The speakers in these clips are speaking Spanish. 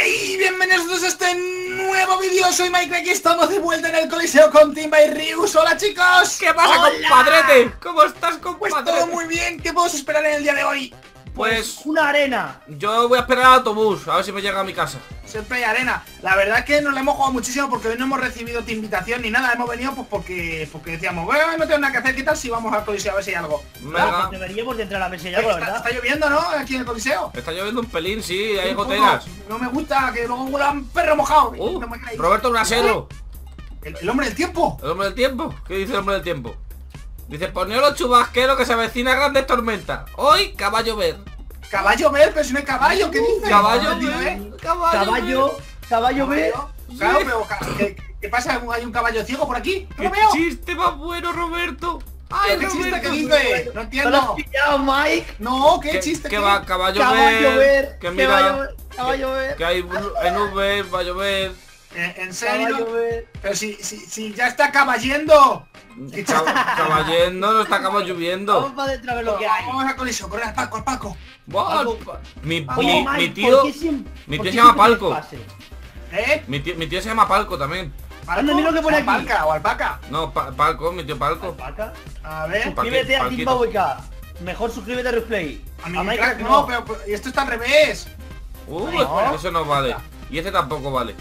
Y bienvenidos a este nuevo vídeo. Soy Mike, aquí estamos de vuelta en el Coliseo con Timba y Rius. Hola chicos. ¿Qué pasa, compadrete? ¿Cómo estás, compadre? Pues todo muy bien. ¿Qué podemos esperar en el día de hoy? Pues una arena. yo voy a esperar al autobús, a ver si me llega a mi casa. Siempre hay arena. La verdad es que nos la hemos jugado muchísimo porque hoy no hemos recibido tu invitación ni nada. Hemos venido pues porque decíamos, bueno, no tengo nada que hacer, ¿qué tal si vamos al Coliseo a ver si hay algo? Venga. Pues deberíamos de entrar a ver si hay algo, la verdad. Está lloviendo, ¿no? Aquí en el Coliseo. Está lloviendo un pelín, sí, hay Un poco. goteras. No me gusta que luego huela un perro mojado. No me cae. Roberto Brasero, El hombre del tiempo. el hombre del tiempo. ¿Qué dice el hombre del tiempo? Dice, poneo los chubasqueros que se avecina grandes tormentas. Hoy, caballo ver. Caballo ver, pero si no hay caballo, ¿qué dice? Caballo Tío, ver. Caballo B. Claro, pero ¿qué pasa? ¿Hay un caballo ciego por aquí? ¡No ¡Qué lo veo! chiste más bueno, Roberto! ¡Ay, ¿Qué chiste Roberto! que dice? No ¿Te lo has entiendo. pillado, Mike? No, ¿qué ¿Qué, chiste? qué qué? va? Caballo Caballo ver. Que mira, Caballo ver. que hay en nubes, va a llover. ¿En serio? Caballo ver. Pero si ya está caballendo. ¿Qué chiste? Caballendo, no está acabando lloviendo. Vamos para adentro a ver lo que hay. Vamos a Coliseo, corre al palco, al palco. Buah, Mi Oye, Mike, mi tío, ¿por qué siempre- mi por tío qué se llama siempre Palco. pase? ¿Eh? Mi tío se llama Palco también. ¿Palco? Anda, mira lo que pone ¿O aquí. alpaca o alpaca? No, Palco, mi tío Palco. ¿Paca? A ver. Suscríbete a Palquito. Timbawica. Mejor suscríbete a Replay. A mi Mike crack no, pero esto está al revés. No. Eso no vale. Y este tampoco vale.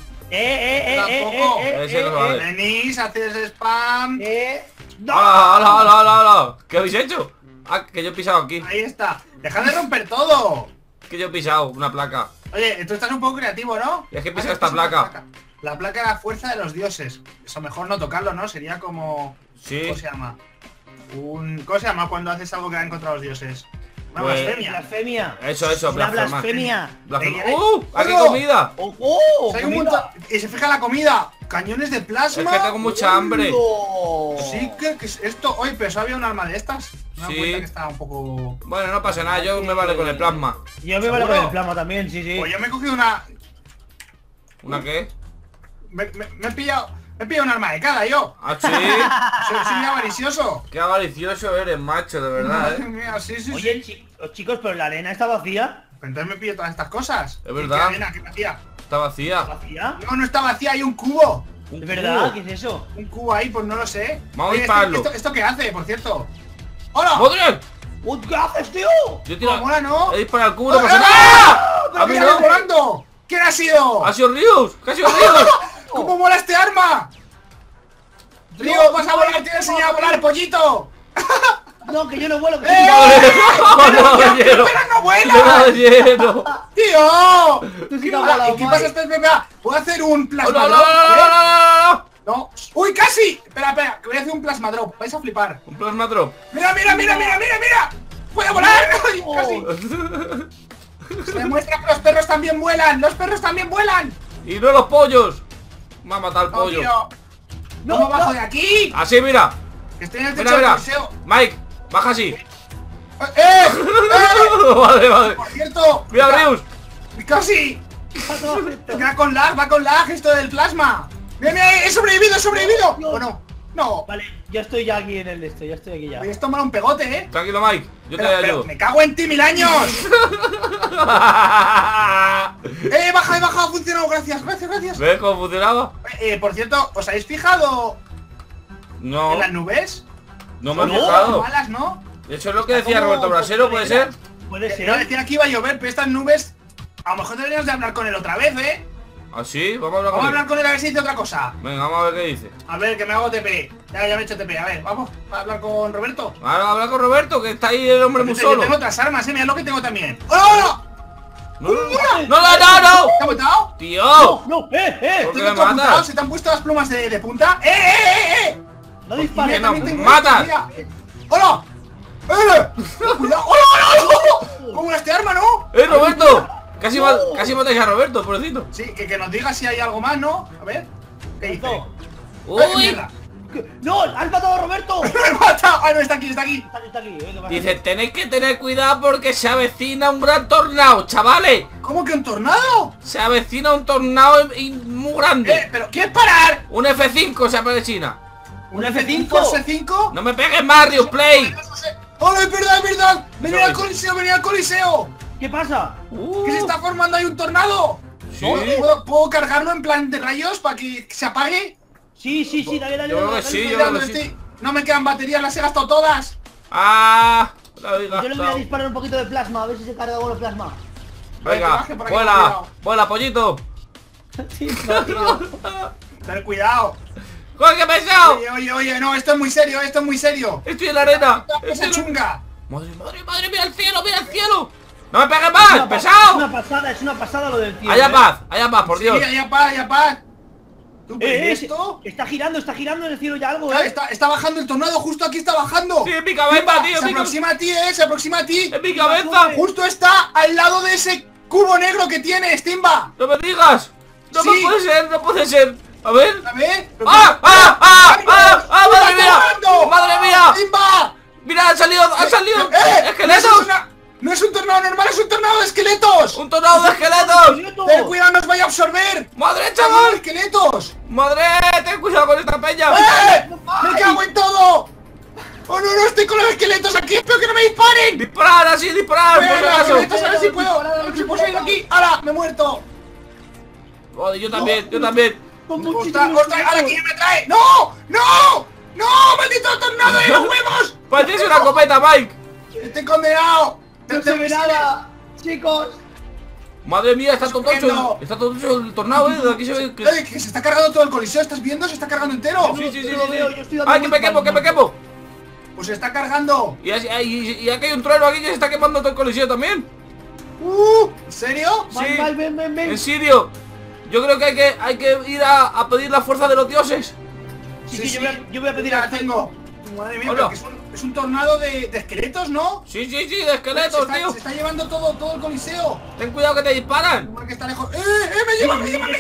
Tampoco. Ese no vale. Venís, haces spam. ¡No! ¡Hala, hala, hala, hala! ¿Qué habéis hecho? Ah, que yo he pisado aquí. Ahí está. Dejad de romper todo. Que yo he pisado una placa. Oye, tú estás un poco creativo, ¿no? Y es que pisa Ah, esta es una placa. La placa de la fuerza de los dioses. Eso mejor no tocarlo, ¿no? Sería como... Sí. ¿Cómo se llama? ¿Cómo se llama cuando haces algo que va en contra de los dioses? Una Pues- blasfemia. Blasfemia. Eso, Una blasfema. blasfemia. Blasfema. Ey, ¡Aquí ¡Oh! comida! ¡Oh! Si hay un comida. montón- Y se fija la comida. Cañones de Es plasma. que tengo mucha hambre. ¡Oh! Sí, que es esto. Oye, pero eso había un arma de estas. Me he dado Sí. cuenta que estaba un poco... Bueno, no pasa nada, yo me vale con el plasma. Yo me vale con ¿Seguro? el plasma también, sí, sí. Pues yo me he cogido una... ¿Una qué? Me he pillado un arma de cada, yo. ¿Ah, sí? Soy muy avaricioso. Qué avaricioso eres, macho, de verdad, Madre mía, sí, sí, Oye, sí. chicos, pero la arena está vacía. Entonces me pillo todas estas cosas. Es verdad. ¿Qué arena? ¿Qué vacía? Está vacía. ¿Vacía? No, no está vacía, hay un cubo. Un ¿Es verdad? cubo. ¿Qué es eso? Un cubo ahí, pues no lo sé. Vamos a Oye, dispararlo. ¿Esto qué hace, por cierto? ¡Hola! ¡Joder! ¿Qué haces, tío? Yo No, tiro. mola, ¿no? He disparado al cubo, no ¡Ah! pasa nada. ¡Pero ¡A mí que no! sale volando! ¿Quién ha sido? ¡Ha sido Rius! ¡Que ha sido Rius! ¿Cómo mola este arma? ¡Río, vas a volar! ¡Te voy a enseñar a volar, pollito! No, que yo no vuelo, que ¡Eh! ¡No, lleno! ¡Pero no ¡No, vuela! lleno! ¡Tío! Tú sí que has volado, ¿Y qué Mike. pasa? Espera, ¿puedo hacer un ¡No, plasma no, no, drop? no, no, no, no! No. ¡Uy, casi! Espera, que voy a hacer un plasma drop. Vais a flipar. Un plasma drop. ¡Mira! ¡Puedo volar! ¡Ay, casi! Se demuestra que los perros también vuelan. ¡Los perros también vuelan! ¡Y no los pollos! Me ha matado el No, pollo. tío. No, ¿Cómo bajo no. de aquí? Así, mira. Que estoy en el Mira, techo del mira. museo. Mike, baja así. ¡Eh! Vale. Por cierto. Mira, Rius. ¡Casi! Va con lag esto del plasma. Mira, he sobrevivido, No. ¿O no? No. Vale, yo estoy ya aquí en el esto, ya estoy aquí ya. Voy a tomar un pegote, ¿eh? Tranquilo, Mike. Yo te Pero ayudo. me cago en ti, 1000 años. He bajado, ha funcionado, gracias. ¿Ves cómo funcionaba? Por cierto, ¿os habéis fijado No, en las nubes? no me he No, fijado. Malas, ¿no? Eso es lo que decía Roberto Brasero, ¿puede ser? Puede ser. No decía que iba a llover, pero estas nubes... A lo mejor deberíamos de hablar con él otra vez, ¿eh? ¿Ah, sí? Vamos a hablar Vamos a con hablar él. con él a ver si dice otra cosa. Venga, vamos a ver qué dice. A ver, que me hago TP. Ya me he hecho TP. A ver, vamos a hablar con Roberto. Ahora habla con Roberto, que está ahí el hombre muy Yo solo. tengo otras armas, mira lo que tengo también. ¡Hola! No, no. ¿Te ha matado? Tío. No, ¿Por qué Estoy me electrocutado, matas? ¿se te han puesto las plumas de punta? ¡Eh! no Que dispares. no, También tengo matas. esto, mira. ¡Hola! ¡Cuidado! ¡Hola! ¿Cómo mola este arma, no? Roberto. Casi matáis a Roberto, pobrecito. Sí, que nos diga si hay algo más, ¿no? A ver. ¿Qué dice? No. Uy. Mierda. ¡No! ¡Has matado a Roberto! ¡Me he matado! ¡Ah, no, está aquí! Está aquí, ¿qué pasa? Dice, tenéis que tener cuidado porque se avecina un gran tornado, chavales. ¿Cómo que un tornado? Se avecina un tornado muy grande. ¿Pero quieres parar? Un F5 se avecina. ¿Un F5? ¿F5? No me pegues más, Rius Play. ¡Hola, es verdad! ¡Venid al Coliseo, venid al Coliseo! ¿Qué pasa? ¡Que se está formando ahí un tornado! Sí. ¿Puedo cargarlo en plan de rayos para que se apague? Sí, dale, dale. Yo creo que dale, sí, dale, yo dale. creo que sí. No me quedan baterías, las he gastado todas. ¡Ah! La he Yo le voy a gastado. disparar un poquito de plasma, a ver si se carga con el plasma. Venga, Baje por aquí, vuela, cuidado. vuela, pollito. Sí, no, tío. Ten cuidado. ¡Coge, qué pesado! Oye, no, esto es muy serio, esto es muy serio. Estoy en la arena. Esa chunga. Madre, mira el cielo, mira el cielo. ¡No me pegues más, pesado! Es una pasada lo del tío. Haya paz, por Dios. Sí, allá paz. ¿Tú ves esto? Está girando en el cielo ya algo, Ah, está bajando el tornado, justo aquí está bajando. Sí, en mi cabeza, Timba, tío, se aproxima a ti, se aproxima a ti. ¡En mi cabeza! Justo está al lado de ese cubo negro que tienes, Timba. ¡No me digas! ¡No Sí. me puede ser, no puede ser! A ver. A ver. ¡Ah! ¡Madre mía! ¡Madre mía! ¡Timba! ¡Mira, han salido esqueletos! No es un tornado normal, es un tornado de esqueletos. ¡Un tornado de esqueletos! Ten cuidado, no os vaya a absorber. ¡Madre, ¡Chaval! chaval! ¡Esqueletos! ¡Madre! ¡Ten cuidado con esta peña! ¡Me cago en todo! ¡Oh, no, estoy con los esqueletos aquí! ¡Espero que no me disparen! ¡Disparar, así, disparar! ¡Por si Venga, acaso! esqueletos, a ver si puedo. A ver si puedo salir de aquí. ¡Hala! ¡Me he muerto! Joder, yo también. Con ¡Ostras! muchísimos ¡Ostras! ¡Hala, quién me trae! ¡No! ¡No! ¡No! ¡Maldito tornado de los huevos! ¡Pareces una copeta, Mike! ¡Estoy condenado! No se ve nada, chicos. Madre mía, está todo Sufriendo. hecho. Está todo hecho el tornado, de aquí se ve que... Que se está cargando todo el coliseo, ¿estás viendo? Se está cargando entero. Sí. Yo lo veo, yo estoy dando ¡Ay, que me vueltas. quemo! Pues se está cargando. Y aquí hay un trueno aquí que se está quemando todo el coliseo también. ¿En serio? Mal, mal, ven. En serio. Yo creo que hay que ir a pedir la fuerza de los dioses. Sí, yo voy a pedir Ya a la tengo. Madre mía, Hola. pero que es un tornado de esqueletos, ¿no? Sí, de esqueletos, tío. Se está llevando todo el coliseo. Ten cuidado que te disparan. Igual que está lejos. ¡Me lleva!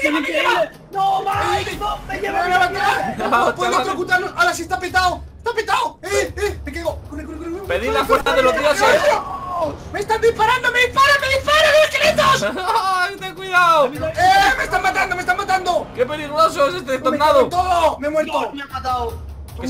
¡No, Mike! ¡No, me lleva! ¡No puedo electrocutarlos! ¡Hala, sí está petado! ¡Está petado! ¡Me quedo! ¡Corre! Pedid la fuerza de los dioses. ¡Me están disparando! ¡Me disparan los esqueletos! ¡Ay, ten cuidado! ¡Me están matando! ¡Qué peligroso es este ¡Me cago en tornado! todo! ¡Me he muerto! Me ha matado.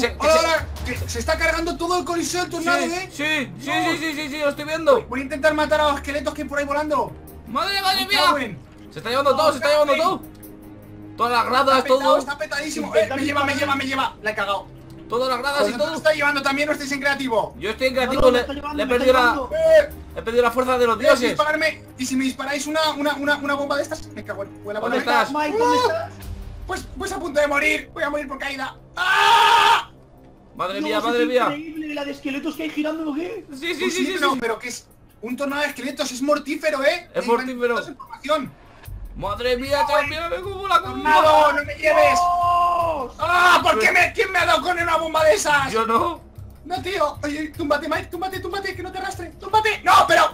Que se está cargando todo el coliseo el tornado, ¿eh? Sí, lo estoy viendo. Voy a intentar matar a los esqueletos que hay por ahí volando. Madre Me mía. cago en. Se está llevando todo, Todas las gradas, todo. Está petadísimo. Me lleva. La he cagado. Todas las gradas y ¿Vosotros todo. está llevando también o estáis en creativo? Yo estoy en creativo, No, le he perdido he perdido la fuerza de los dioses. Dispararme. Y si me disparáis una bomba de estas, me cago en. Vuela, ¿Dónde vuela. estás? Mike, ¿dónde estás? Pues a punto de morir. Voy a morir por caída. ¡Ah! Madre No, mía, es madre mía. increíble la de esqueletos que hay girando, ¿o qué? Sí. Pero que es un tornado de esqueletos, es mortífero, ¿eh? Es mortífero. Toda esa información. Madre mía, chaval, me como la ¡Tornado, no me lleves! ¡Dios! ¡Ah! ¿Quién me ha dado con una bomba de esas? Yo no. No, tío. Oye, túmbate, Mike, túmbate, que no te arrastre. ¡Túmbate! ¡No, pero!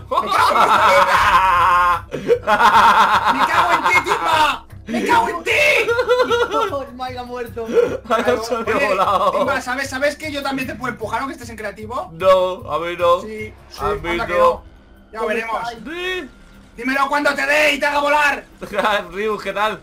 ¡Me cago en ti, Timba! ¡Me cago en ti! Dios, Mike ha muerto. Se había Oye, volado. Timba, ¿sabes que yo también te puedo empujar aunque estés en creativo? No, a mí no. Sí, A mí anda que no. Ya veremos. Sí. Dímelo cuando te dé y te haga volar. Ryu, ¿qué tal?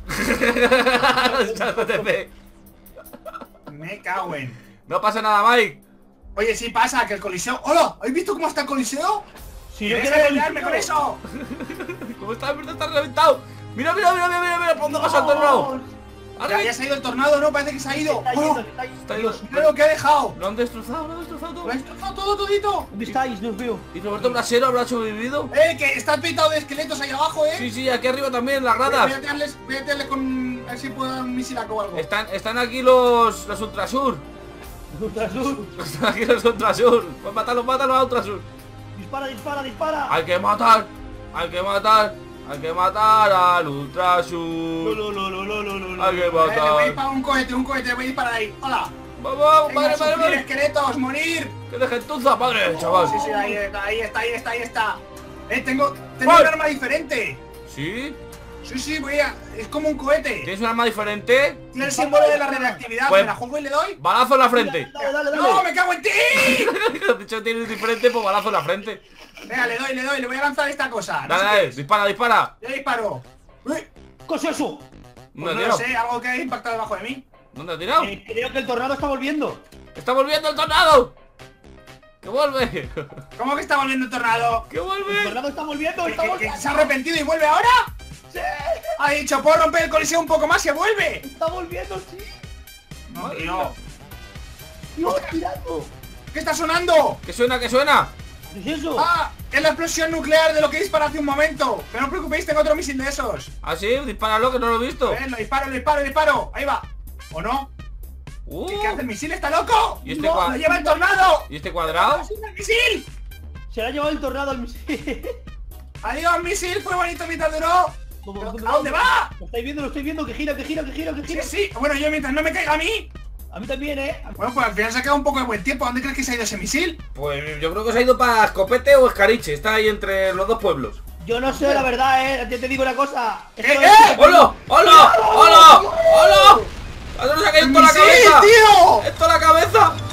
Me cago en. No pasa nada, Mike. Oye, sí pasa, que el coliseo... ¡Hola! ¿Habéis visto cómo está el coliseo? Si yo ¡Deja quiero de liarme con eso! ¿Cómo está? Está reventado. Mira, ¿por dónde pasa el tornado? Ya se ha ido el tornado, ¿no? Parece que se ha ido. Está ¡Oh! yendo, está yendo. Está ido. Mira lo que ha dejado. Lo han destrozado todo. Lo ha destrozado todo, todito. ¿Dónde estáis? No os veo. ¿Y Roberto Brasero habrá sobrevivido? Que está petado de esqueletos ahí abajo, Sí, aquí arriba también, las Voy a gradas. tirarles con... A ver si puedo dar un misilaco o algo. Están aquí los Ultrasur. Ultrasur. Están aquí los Ultrasur. Pues mátalos a Ultrasur. Dispara. Hay que matar al Ultrasur. Hay que Voy a ir matar. para un cohete, voy a disparar ahí. ¡Hola! Vamos, Venga, sufrir, madre. esqueletos, morir. Que de gentuza, padre, chaval. Sí, ahí está. Tengo ¡Ay! un arma diferente. ¿Sí? Sí, es como un cohete. ¿Tienes un arma diferente? Tiene el símbolo de la radioactividad. Pues- ¿Me la juego y le doy? Balazo en la frente. Dale. ¡No, me cago en ti! De hecho, tienes diferente, pues balazo en la frente. Venga, le doy, le voy a lanzar esta cosa. No sé Dale, qué es. dispara. Yo disparo. Uy, ¿Qué es eso? ¿Dónde pues ha no lo tirado? sé, algo que ha impactado debajo de mí. ¿Dónde ha tirado? Creo que el tornado está volviendo. ¡Está volviendo el tornado! ¡Que vuelve! ¿Cómo que está volviendo el tornado? ¡Que El vuelve! tornado está volviendo. ¿Que se ha arrepentido y vuelve ahora? ¡Sí! Ha dicho, puedo romper el coliseo un poco más y vuelve. Está volviendo, sí. No, tío. Dios, tirando. ¿Qué está sonando? ¿Qué suena? ¿Qué suena? ¿Qué es eso? Ah, es la explosión nuclear de lo que disparé hace un momento. Pero no os preocupéis, tengo otro misil de esos. ¿Ah, sí? Dispáralo, que no lo he visto. Lo disparo. Ahí va. ¿O no? ¿Qué hace el misil? ¿Está loco? ¿Y este ¡No, lo lleva el tornado! ¿Y este cuadrado? ¡Es un misil! Se le ha llevado el tornado al misil. Adiós, misil, fue bonito mientras duró. ¿A dónde va? Lo estoy viendo, que gira. Sí, sí. Bueno, yo mientras no me caiga a mí. A mí también, Bueno, pues al final se ha quedado un poco de buen tiempo. ¿A dónde crees que se ha ido ese misil? Pues yo creo que se ha ido para Escopete o Escariche. Está ahí entre los dos pueblos. Yo no sé, la verdad, Yo te digo una cosa. ¡Hola! ¡Hola! ¡Hola! ¡Hola! ¡A se nos ha caído esto en la ¡Misil, cabeza! tío! ¡Esto en la cabeza!